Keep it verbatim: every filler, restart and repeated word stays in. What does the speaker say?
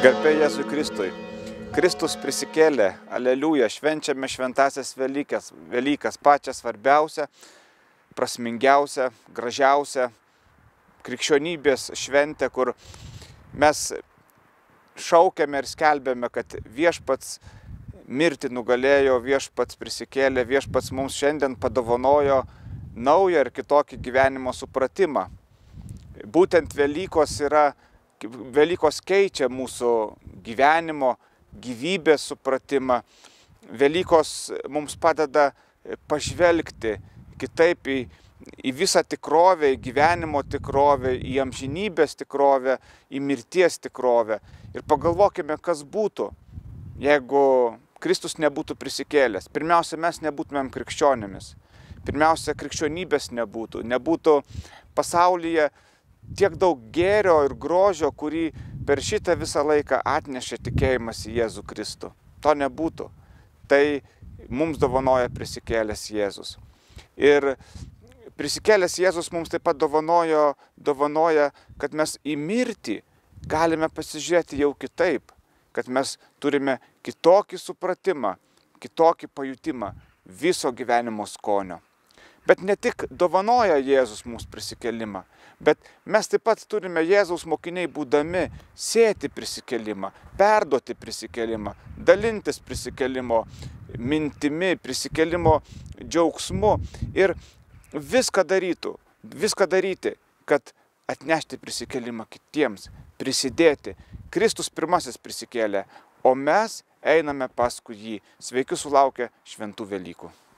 Garbė Jėzui Kristui. Kristus prisikėlė, aleliuja, švenčiame šventasias Velykas, Velykas pačią svarbiausią, prasmingiausią, gražiausią krikščionybės šventę, kur mes šaukiame ir skelbiame, kad viešpats mirti nugalėjo, viešpats prisikėlė, viešpats mums šiandien padovanojo naują ir kitokį gyvenimo supratimą. Būtent Velykos yra Velykos keičia mūsų gyvenimo, gyvybės supratimą. Velykos mums padeda pažvelgti kitaip į, į visą tikrovę, į gyvenimo tikrovę, į amžinybės tikrovę, į mirties tikrovę. Ir pagalvokime, kas būtų, jeigu Kristus nebūtų prisikėlęs. Pirmiausia, mes nebūtumėm krikščionimis. Pirmiausia, krikščionybės nebūtų. Nebūtų pasaulyje tiek daug gėrio ir grožio, kurį per šitą visą laiką atnešė tikėjimas į Jėzų Kristų. To nebūtų. Tai mums dovanoja prisikėlęs Jėzus. Ir prisikėlęs Jėzus mums taip pat dovanojo, dovanoja, kad mes į mirtį galime pasižiūrėti jau kitaip, kad mes turime kitokį supratimą, kitokį pajutimą viso gyvenimo skonio. Bet ne tik dovanoja Jėzus mums prisikėlimą, bet mes taip pat turime Jėzaus mokiniai būdami sėti prisikėlimą, perduoti prisikėlimą, dalintis prisikėlimo mintimi, prisikėlimo džiaugsmu ir viską darytų, viską daryti, kad atnešti prisikėlimą kitiems, prisidėti. Kristus pirmasis prisikėlė, o mes einame paskui jį. Sveiki sulaukę šventų Velykų.